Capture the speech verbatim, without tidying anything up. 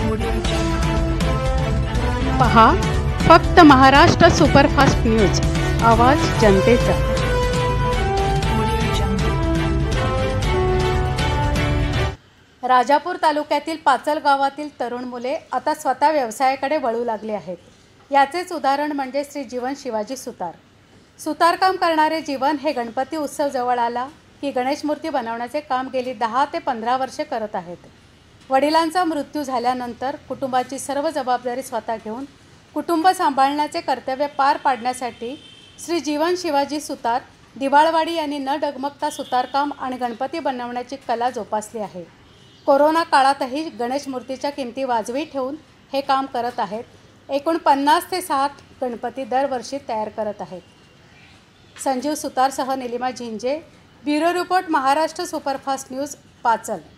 पहा फक्त Maharashtra superfast news, आवाज जनतेचा। राजापूर तालुक्यातील पाचल गावातील तरुण मुले आता स्वतः व्यवसायाकडे वळू लागले आहेत। याचेच उदाहरण म्हणजे श्री जीवन शिवाजी सुतार। सुतारकाम करणारे जीवन हे गणपती उत्सव जवळ आला की गणेश मूर्ती बनवण्याचे काम गेली दहा ते पंधरा वर्षे करत आहेत। वडिलांचा मृत्यू झाल्यानंतर कुटुंबाची सर्व जबाबदारी स्वतः घेऊन कुटुंब सांभाळण्याचे कर्तव्य पार पाडण्यासाठी श्री जीवन शिवाजी सुतार दिवाळवाडी यांनी न डगमगता सुतारकाम आणि गणपती बनवण्याची कला जोपासली आहे। कोरोना काळातही गणेश मूर्तीच्या किमती वाजवी ठेवून हे काम करत आहेत। एकूण पन्नास ते साठ गणपती दरवर्षी तयार करत आहेत। संजीव सुतारसह Nilima Zinjhe, bureau report, Maharashtra superfast news, पाचल।